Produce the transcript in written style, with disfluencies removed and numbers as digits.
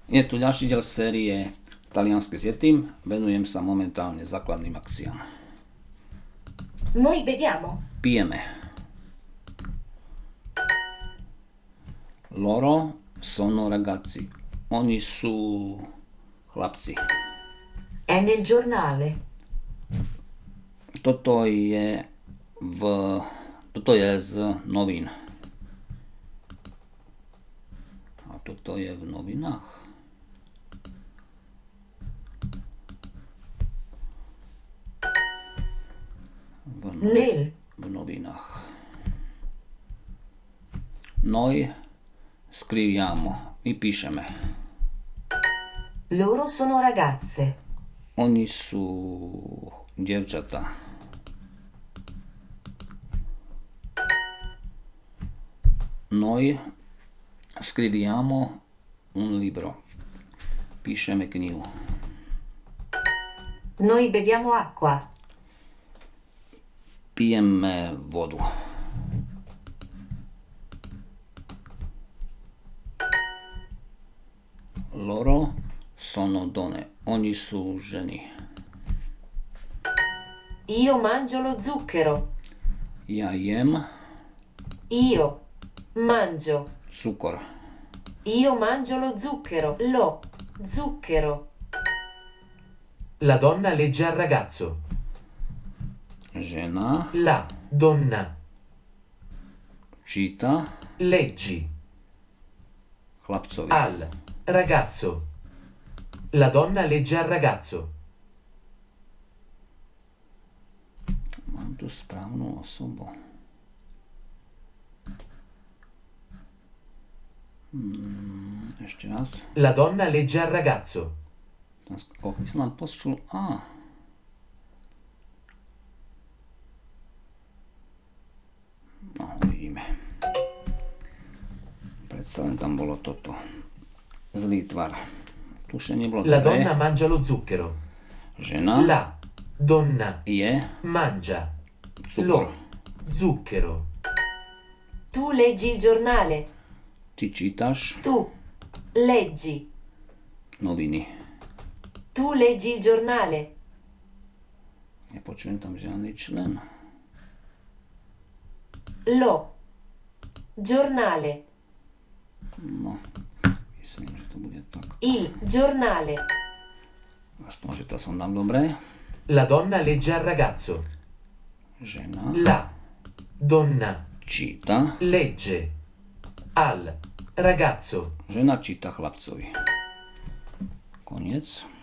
Je tu ďalší diel série Taliansky s Yetim. Venujem sa momentálne základným akciám. Noi beviamo. Pijeme. Loro sono ragazzi. Oni sú chlapci. È nel giornale. Toto je z novín. A toto je v novinách. V novinách. Noi scriviamo. My píšeme. Loro sono ragazze. Oni sú dievčatá. Noi scriviamo un libro. Píšeme knihu. Noi beviamo acqua. Pijeme vodu. Loro sono donne. Oni sú ženy. Io mangio lo zucchero. Ja jem Io mangio. cukor. Io mangio lo zucchero. Lo zucchero. La donna legge al ragazzo. Žena La donna. číta Leggi chlapcovi. al ragazzo. La donna legge al ragazzo. Mám tu správnu osobu. Ešte raz. La donna legge al ragazzo. Koľko by som nám počul? No, uvidíme. Predsa len tam bolo toto. Zlý tvar. Tušenie bolo La dobre. donna mangia lo zucchero. Žena La donna je mangia cukor. lo zucchero. Tu leggi il giornale. Ty čítaš Tu leggi. noviny. Tu leggi il giornale. Nepočujem tam žiadny člen. Lo giornale. No, myslím, že to bude tak. Il giornale. Aspoň, že to som dám dobre. La donna legge al ragazzo. Žena La donna číta. legge al ragazzo. Žena číta chlapcovi. Koniec.